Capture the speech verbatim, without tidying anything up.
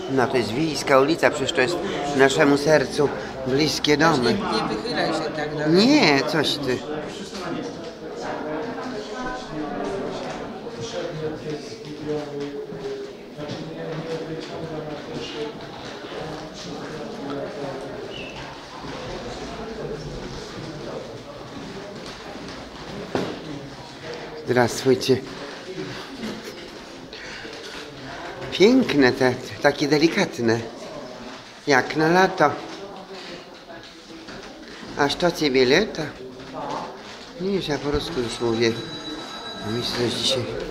No to jest Wiejska ulica, przecież to jest naszemu sercu bliskie domy. Nie, nie wychylaj się tak daleko. Nie, coś ty. Zdравствуйте. Piękne te, takie delikatne. Jak na lato. A co ciebie lata? Nie, ja po polsku już mówię. Myślę, że dzisiaj